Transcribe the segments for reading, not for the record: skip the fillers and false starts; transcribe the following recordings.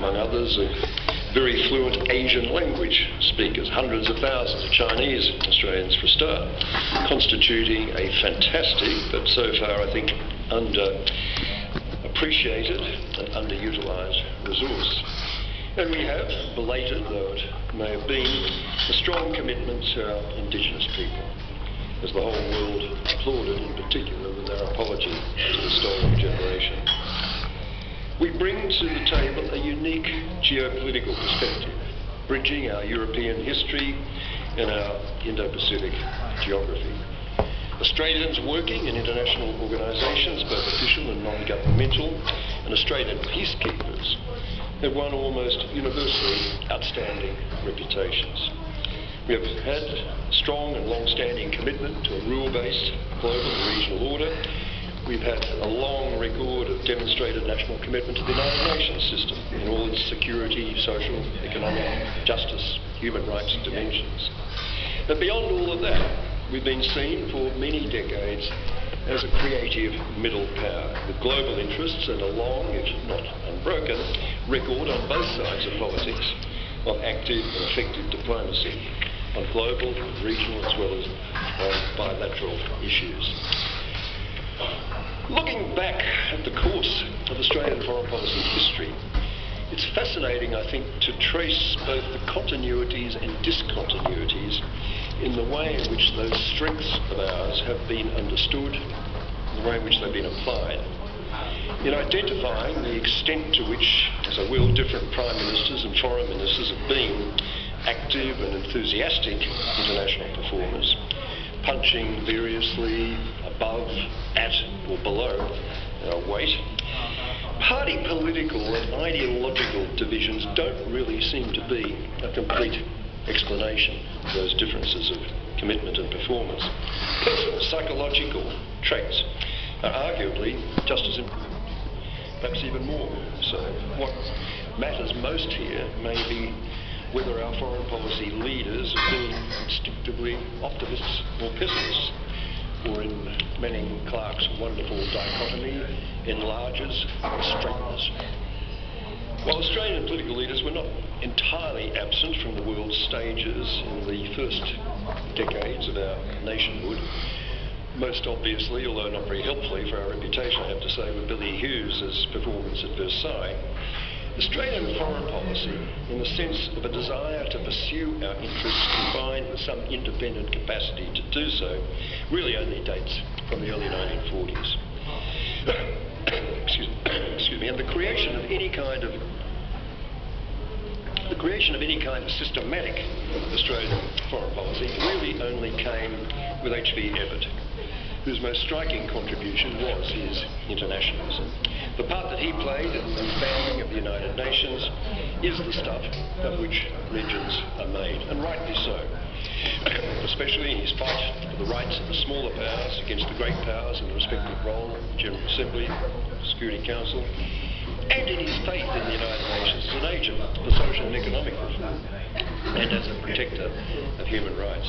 among others, of very fluent Asian language speakers, hundreds of thousands of Chinese Australians for a start, constituting a fantastic, but so far I think underappreciated and underutilised resource. And we have, belated though it may have been, a strong commitment to our Indigenous people, as the whole world applauded in particular with our apology to the stolen generation. We bring to the table a unique geopolitical perspective, bridging our European history and our Indo-Pacific geography. Australians working in international organisations, both official and non-governmental, and Australian peacekeepers have won almost universally outstanding reputations. We have had strong and long-standing commitment to a rule-based global and regional order. We've had a long record of demonstrated national commitment to the United Nations system in all its security, social, economic, justice, human rights dimensions. But beyond all of that, we've been seen for many decades as a creative middle power with global interests and a long, if not unbroken, record on both sides of politics of active and effective diplomacy on global, regional as well as on bilateral issues. Looking back at the course of Australian foreign policy history, it's fascinating, I think, to trace both the continuities and discontinuities in the way in which those strengths of ours have been understood, the way in which they've been applied. In identifying the extent to which, as I will, different Prime Ministers and Foreign Ministers have been active and enthusiastic international performers, punching variously above, at or below our weight, party political and ideological divisions don't really seem to be a complete explanation of those differences of commitment and performance. Personal psychological traits are arguably just as important, perhaps even more so. What matters most here may be whether our foreign policy leaders have been instinctively optimists or pessimists, or in Manning Clark's wonderful dichotomy, enlargers or straighteners. While Australian political leaders were not entirely absent from the world's stages in the first decades of our nationhood, most obviously, although not very helpfully for our reputation, I have to say, with Billy Hughes' performance at Versailles, Australian foreign policy, in the sense of a desire to pursue our interests combined with some independent capacity to do so, really only dates from the early 1940s. Excuse me, and the creation of any kind of systematic Australian foreign policy really only came with H.V. Evatt, whose most striking contribution was his internationalism. The part that he played in the founding of the United Nations is the stuff of which legends are made, and rightly so, especially in his fight for the rights of the smaller powers against the great powers in the respective role of the General Assembly, Security Council, and in his faith in the United Nations as an agent for social and economic reform, and as a protector of human rights.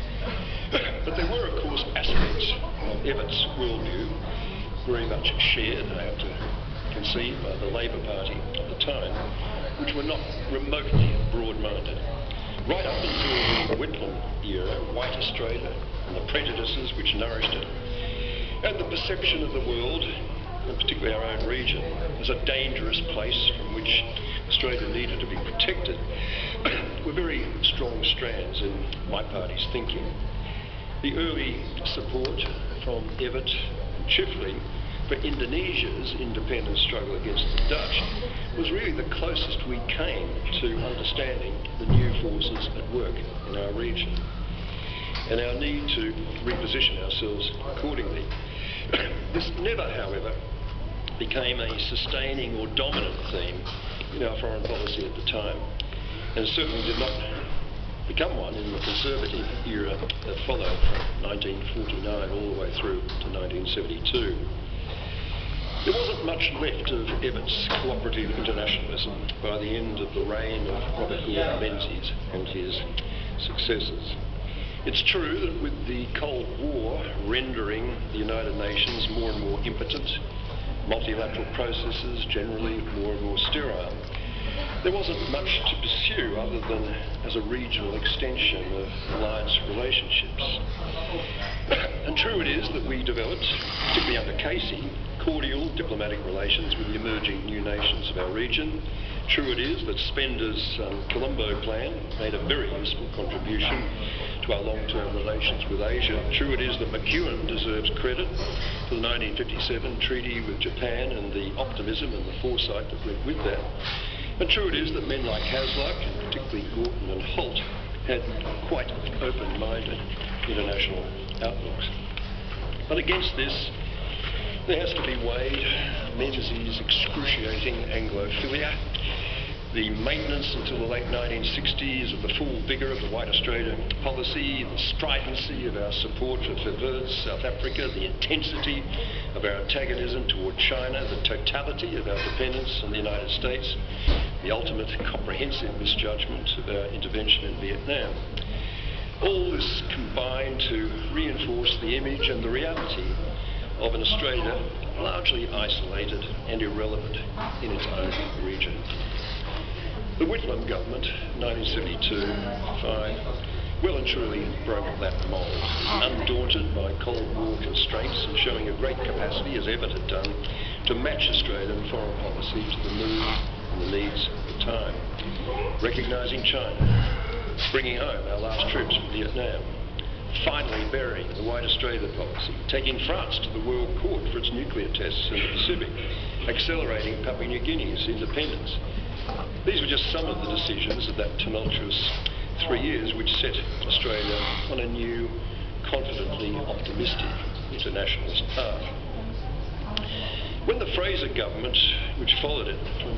But there were, of course, aspects of Evatt's worldview very much shared, I have to concede, by the Labor Party at the time, which were not remotely broad-minded. Right up until the Whitlam era, white Australia and the prejudices which nourished it, and the perception of the world, and particularly our own region, as a dangerous place from which Australia needed to be protected, were very strong strands in my party's thinking. The early support from Evatt, chiefly for Indonesia's independence struggle against the Dutch, was really the closest we came to understanding the new forces at work in our region, and our need to reposition ourselves accordingly. This never, however, became a sustaining or dominant theme in our foreign policy at the time, and certainly did not become one in the Conservative era that followed from 1949 all the way through to 1972. There wasn't much left of Evatt's cooperative internationalism by the end of the reign of Robert Gordon Menzies and his successors. It's true that with the Cold War rendering the United Nations more and more impotent, multilateral processes generally more and more sterile, there wasn't much to pursue other than as a regional extension of alliance relationships. And true it is that we developed, particularly under Casey, cordial diplomatic relations with the emerging new nations of our region. True it is that Spender's Colombo plan made a very useful contribution to our long-term relations with Asia. True it is that McEwen deserves credit for the 1957 treaty with Japan and the optimism and the foresight that went with that. And true it is that men like Hasluck, and particularly Gorton and Holt, had quite open-minded international outlooks. But against this, there has to be weighed Menzies' excruciating Anglophilia, the maintenance until the late 1960s of the full vigour of the White Australia policy, the stridency of our support for Verwoerd's South Africa, the intensity of our antagonism toward China, the totality of our dependence on the United States, the ultimate comprehensive misjudgment of our intervention in Vietnam. All this combined to reinforce the image and the reality of an Australia largely isolated and irrelevant in its own region. The Whitlam government, 1972-5, well and truly broke that mould, undaunted by Cold War constraints and showing a great capacity, as Evatt had done, to match Australian foreign policy to the mood and the needs of the time. Recognising China, bringing home our last troops from Vietnam, finally burying the White Australia policy, taking France to the World Court for its nuclear tests in the Pacific, accelerating Papua New Guinea's independence. These were just some of the decisions of that tumultuous 3 years which set Australia on a new, confidently optimistic internationalist path. When the Fraser government, which followed it from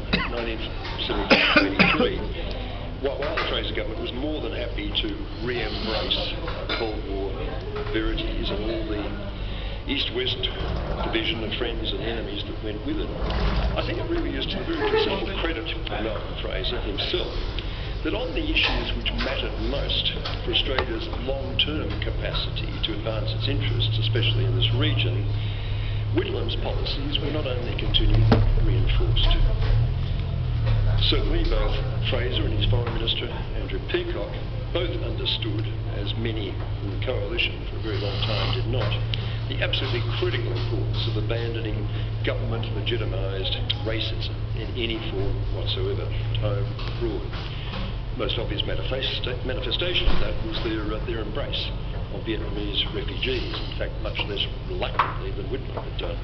1973, while the Fraser government was more than happy to re-embrace Cold War verities and all the East-West division of friends and enemies that went with it, I think it really is to the very considerable credit of Malcolm Fraser himself that on the issues which mattered most for Australia's long-term capacity to advance its interests, especially in this region, Whitlam's policies were not only continued but reinforced. Certainly both Fraser and his Foreign Minister, Andrew Peacock, both understood, as many in the coalition for a very long time did not, the absolutely critical importance of abandoning government-legitimised racism in any form whatsoever, home, abroad. Most obvious manifestation of that was their embrace of Vietnamese refugees, in fact much less reluctantly than Whitlam had done.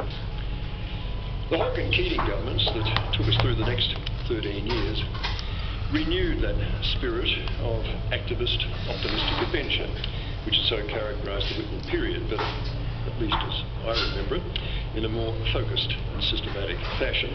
The Hawke and Keating governments that took us through the next 13 years renewed that spirit of activist, optimistic adventure, which had so characterised the Whitlam period, but at least as I remember it, in a more focused and systematic fashion.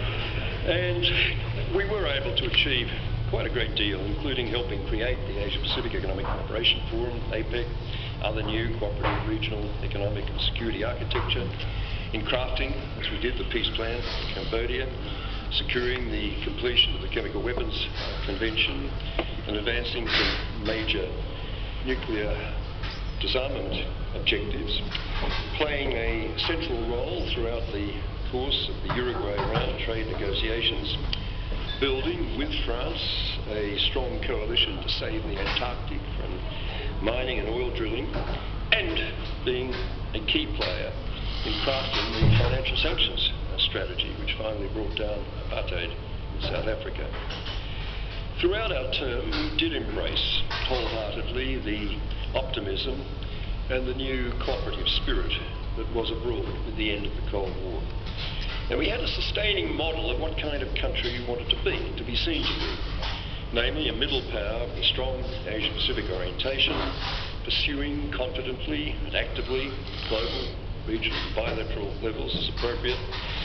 And we were able to achieve quite a great deal, including helping create the Asia-Pacific Economic Cooperation Forum, APEC, other new cooperative regional economic and security architecture, in crafting, as we did, the peace plan for Cambodia, securing the completion of the Chemical Weapons Convention, and advancing some major nuclear disarmament objectives, playing a central role throughout the course of the Uruguay round trade negotiations, building with France a strong coalition to save the Antarctic from mining and oil drilling, and being a key player in crafting the financial sanctions strategy, which finally brought down apartheid in South Africa. Throughout our term, we did embrace wholeheartedly the optimism and the new cooperative spirit that was abroad with the end of the Cold War. And we had a sustaining model of what kind of country we wanted to be seen to be, namely a middle power with a strong Asia-Pacific orientation, pursuing confidently and actively global, regional, bilateral levels as appropriate,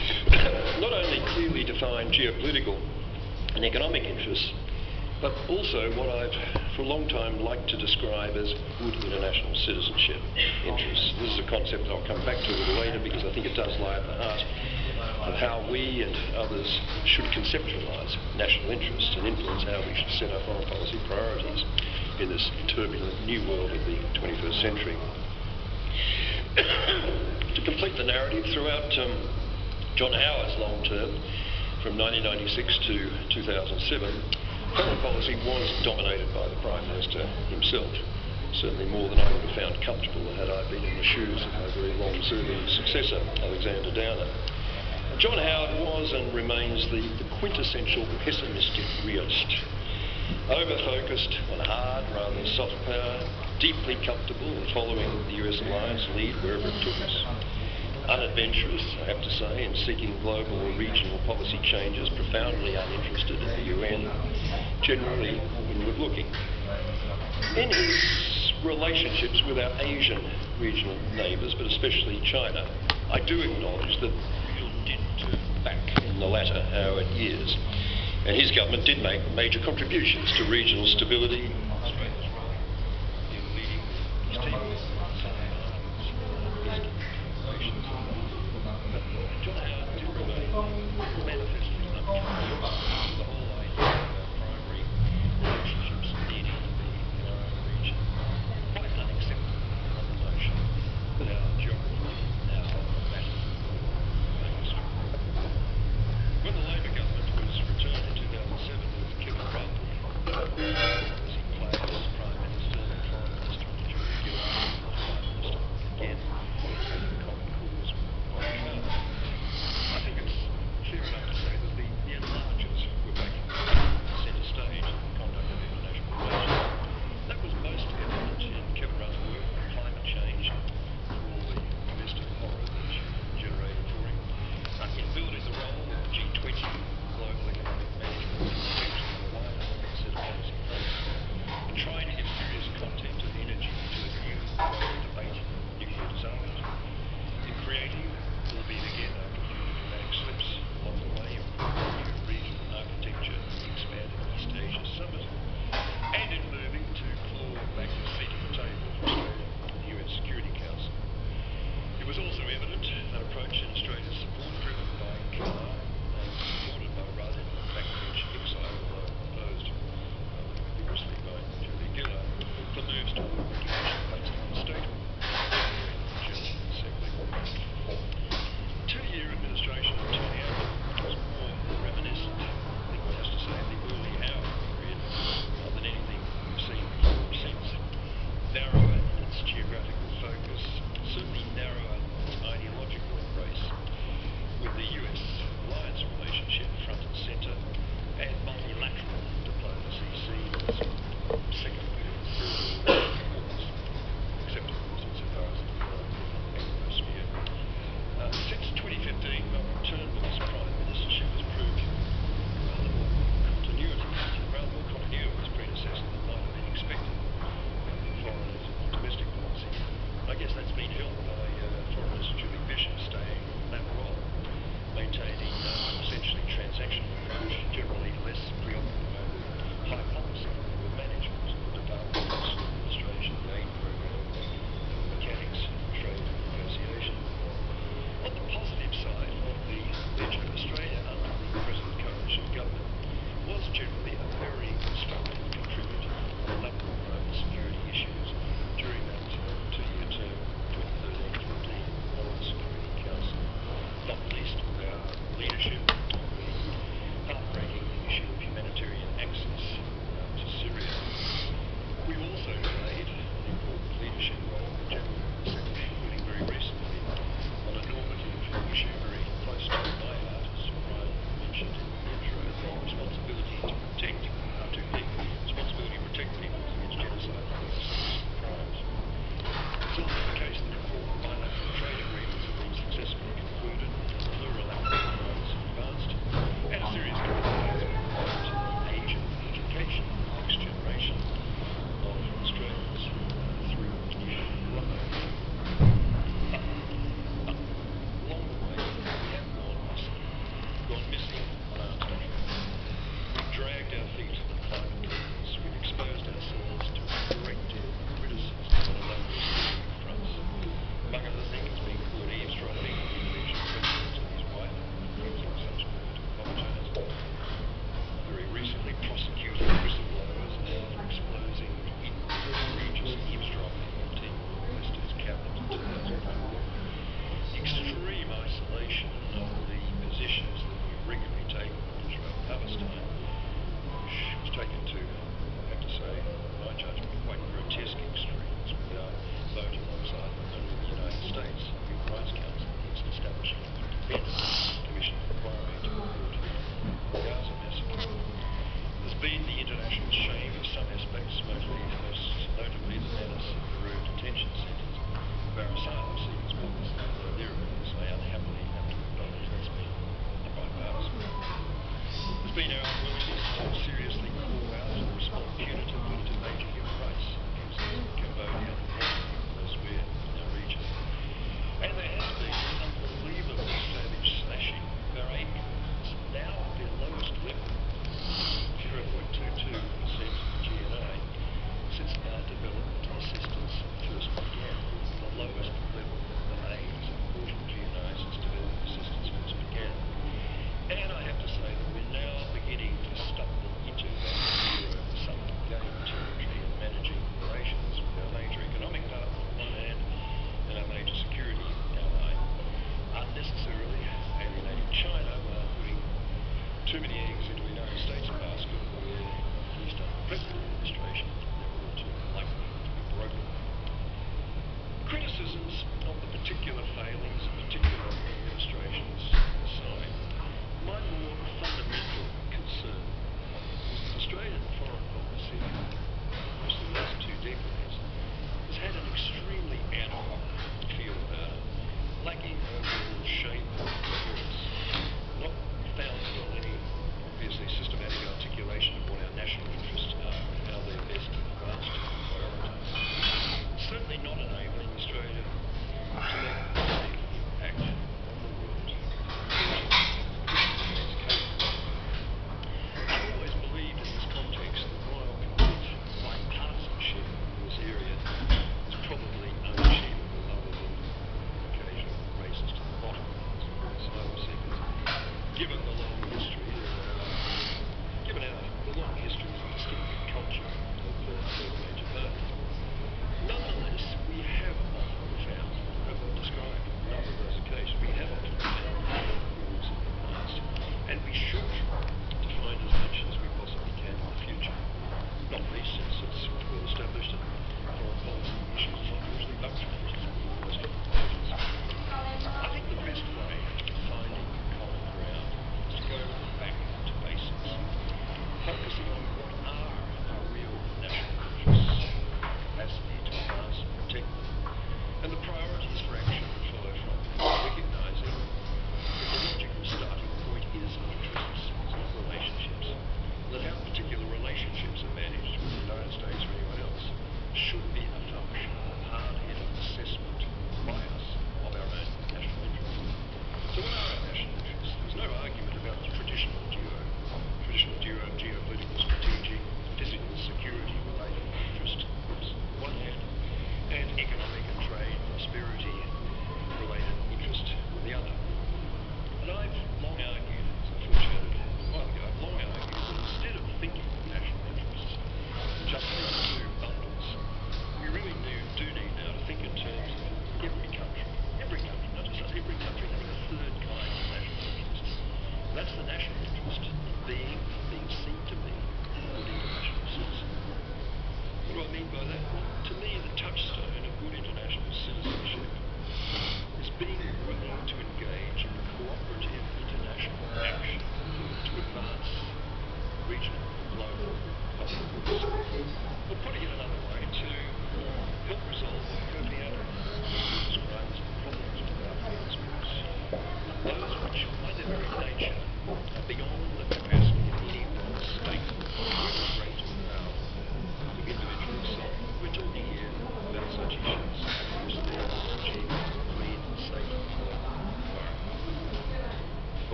not only clearly defined geopolitical and economic interests, but also what I've for a long time liked to describe as good international citizenship interests. This is a concept that I'll come back to a little later because I think it does lie at the heart of how we and others should conceptualise national interests and influence how we should set our foreign policy priorities in this turbulent new world of the 21st century. To complete the narrative, throughout John Howard's long term, from 1996 to 2007, foreign policy was dominated by the Prime Minister himself, certainly more than I would have found comfortable had I been in the shoes of my very long-serving successor, Alexander Downer. John Howard was and remains the quintessential pessimistic realist, over-focused on hard rather than soft power, deeply comfortable in following the US alliance lead wherever it took us, unadventurous, I have to say, in seeking global or regional policy changes, profoundly uninterested in the UN, generally inward-looking. In his relationships with our Asian regional neighbours, but especially China, I do acknowledge that real did turn back in the latter Howard years, and his government did make major contributions to regional stability. Australia's role in leading East Timor, Southern Islands, Eastern nations. John Howard did remain manifestly uncomfortable with the whole idea of our primary relationships needing to be in our own region. Quite unacceptable on the notion that our geography now matters. When the Labor government was returned in 2007 with Kevin Rudd, as he played as Prime Minister and Foreign Minister, and Julia Gillard as Prime Minister, again, the common cause was found. I think it's fair enough to say that the enlargers were taking centre stage in the conduct of international relations. That was most evident in Kevin Rudd's work on climate change and all the domestic horror that generated for him, in building the role of the G20 global economic management context and a wider set of policy points, and trying to give serious content and energy to a new global debate on nuclear disarmament, in creating, albeit again after a few diplomatic slips along the way, improving new regional architecture in the expanded East Asia Summit, and in moving to claw back a seat at the table for Australia in the UN Security Council. It was also evident an approach in Australia's support, driven by Gillard and supported by Rudd in backbench exile, although opposed vigorously by Julia Gillard, for moves toward recognition based on statehood in the General Assembly. The two-year administration of Tony Abbott was more reminiscent, I think one has to say, of the early Howard period than anything we've seen before or since. Narrow